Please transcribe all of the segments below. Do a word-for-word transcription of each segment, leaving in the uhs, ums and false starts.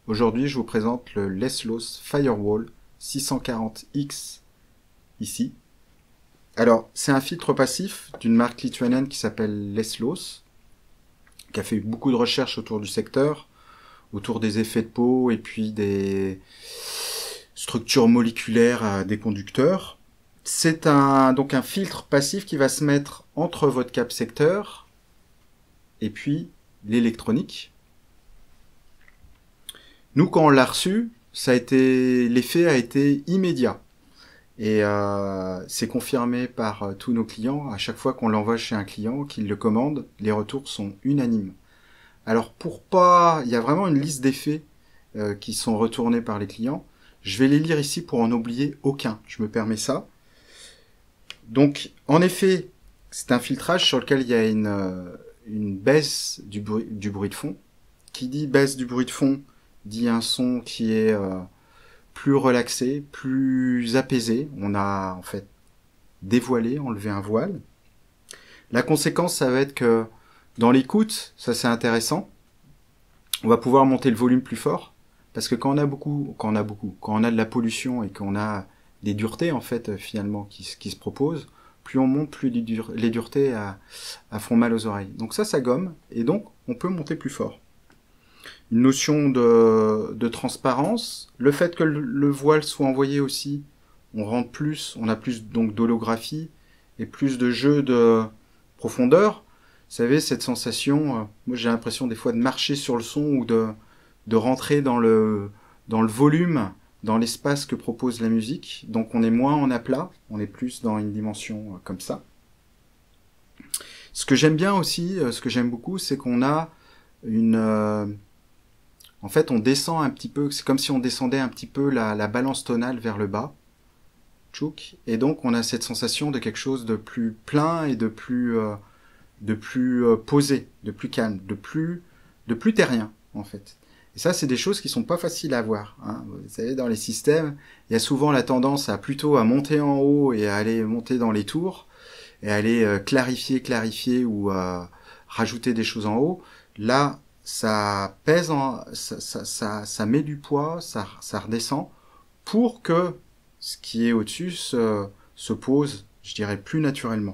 Aujourd'hui, je vous présente le Leslos Firewall six cent quarante X ici. Alors, c'est un filtre passif d'une marque lituanienne qui s'appelle Leslos, qui a fait beaucoup de recherches autour du secteur, autour des effets de peau et puis des structures moléculaires des conducteurs. C'est un, donc un filtre passif qui va se mettre entre votre câble secteur et puis l'électronique. Nous, quand on l'a reçu, ça a été, l'effet a été immédiat. Et euh, c'est confirmé par euh, tous nos clients. À chaque fois qu'on l'envoie chez un client, qu'il le commande, les retours sont unanimes. Alors pour pas, il y a vraiment une liste d'effets euh, qui sont retournés par les clients. Je vais les lire ici pour en oublier aucun. Je me permets ça. Donc, en effet, c'est un filtrage sur lequel il y a une, euh, une baisse du bruit, du bruit de fond. Qui dit baisse du bruit de fond, dit un son qui est euh, plus relaxé, plus apaisé. On a en fait dévoilé, enlevé un voile. La conséquence, ça va être que dans l'écoute, ça c'est intéressant, on va pouvoir monter le volume plus fort, parce que quand on a beaucoup, quand on a beaucoup, quand on a de la pollution et qu'on a des duretés en fait finalement qui, qui se proposent, plus on monte, plus les, dur, les duretés à, à font mal aux oreilles. Donc ça, ça gomme, et donc on peut monter plus fort. Une notion de, de transparence, le fait que le, le voile soit envoyé aussi, on rentre plus, on a plus donc d'holographie et plus de jeu de profondeur. Vous savez, cette sensation, euh, moi j'ai l'impression des fois de marcher sur le son ou de, de rentrer dans le, dans le volume, dans l'espace que propose la musique. Donc on est moins en aplat, on est plus dans une dimension euh, comme ça. Ce que j'aime bien aussi, euh, ce que j'aime beaucoup, c'est qu'on a une... Euh, en fait, on descend un petit peu, c'est comme si on descendait un petit peu la, la balance tonale vers le bas. Tchouk, et donc on a cette sensation de quelque chose de plus plein et de plus... Euh, de plus euh, posé, de plus calme, de plus, de plus terrien, en fait. Et ça, c'est des choses qui sont pas faciles à avoir. Hein. Vous savez, dans les systèmes, il y a souvent la tendance à plutôt à monter en haut et à aller monter dans les tours, et à aller euh, clarifier, clarifier ou euh, rajouter des choses en haut. Là, ça pèse, en, ça, ça, ça, ça met du poids, ça, ça redescend, pour que ce qui est au-dessus se, se pose, je dirais, plus naturellement.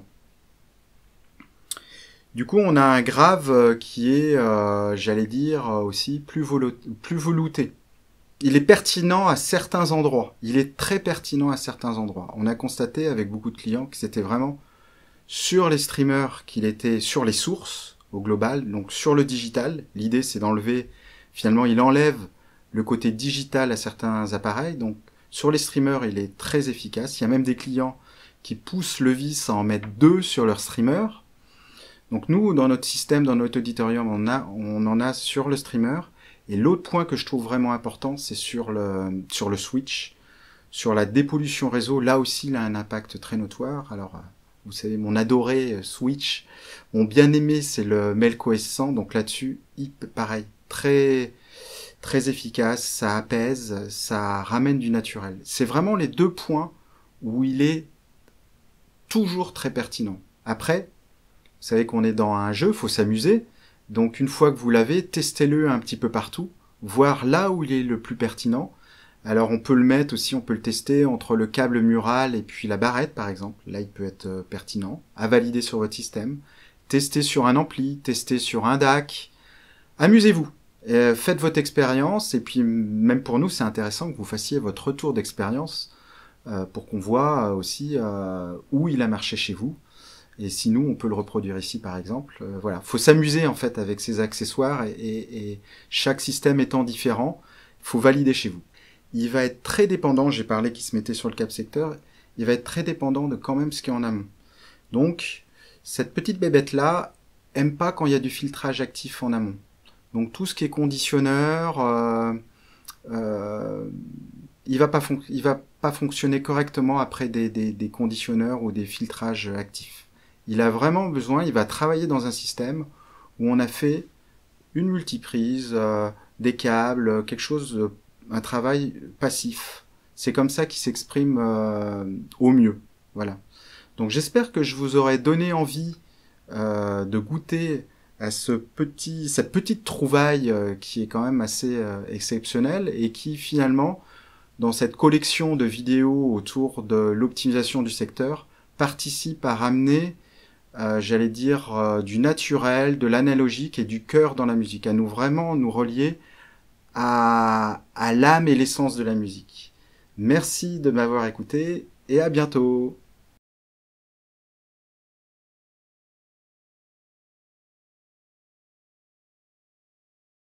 Du coup, on a un grave qui est, euh, j'allais dire, aussi plus, plus velouté. Il est pertinent à certains endroits. Il est très pertinent à certains endroits. On a constaté avec beaucoup de clients que c'était vraiment sur les streamers qu'il était sur les sources au global, donc sur le digital. L'idée, c'est d'enlever, finalement, il enlève le côté digital à certains appareils. Donc, sur les streamers, il est très efficace. Il y a même des clients qui poussent le vice à en mettre deux sur leur streamer. Donc nous, dans notre système, dans notre auditorium, on, a, on en a sur le streamer. Et l'autre point que je trouve vraiment important, c'est sur le, sur le switch, sur la dépollution réseau. Là aussi, il a un impact très notoire. Alors, vous savez, mon adoré switch, mon bien-aimé, c'est le Melco S cent. Donc là-dessus, pareil, très, très efficace, ça apaise, ça ramène du naturel. C'est vraiment les deux points où il est toujours très pertinent. Après, vous savez qu'on est dans un jeu, il faut s'amuser. Donc une fois que vous l'avez, testez-le un petit peu partout, voir là où il est le plus pertinent. Alors on peut le mettre aussi, on peut le tester entre le câble mural et puis la barrette par exemple. Là il peut être pertinent, à valider sur votre système. Testez sur un ampli, testez sur un D A C. Amusez-vous, euh, faites votre expérience et puis même pour nous c'est intéressant que vous fassiez votre retour d'expérience euh, pour qu'on voit aussi euh, où il a marché chez vous. Et si nous, on peut le reproduire ici, par exemple. Euh, voilà, faut s'amuser en fait avec ces accessoires et, et, et chaque système étant différent, il faut valider chez vous. Il va être très dépendant, j'ai parlé qu'il se mettait sur le câble secteur, il va être très dépendant de quand même ce qui est en amont. Donc, cette petite bébête-là aime pas quand il y a du filtrage actif en amont. Donc tout ce qui est conditionneur, euh, euh, il va pas il va pas fonctionner correctement après des, des, des conditionneurs ou des filtrages actifs. Il a vraiment besoin, il va travailler dans un système où on a fait une multiprise, euh, des câbles, quelque chose, euh, un travail passif. C'est comme ça qu'il s'exprime euh, au mieux. Voilà. Donc j'espère que je vous aurai donné envie euh, de goûter à ce petit, cette petite trouvaille euh, qui est quand même assez euh, exceptionnelle et qui finalement, dans cette collection de vidéos autour de l'optimisation du secteur, participe à ramener, euh, j'allais dire, euh, du naturel, de l'analogique et du cœur dans la musique, à nous vraiment nous relier à, à l'âme et l'essence de la musique. Merci de m'avoir écouté et à bientôt.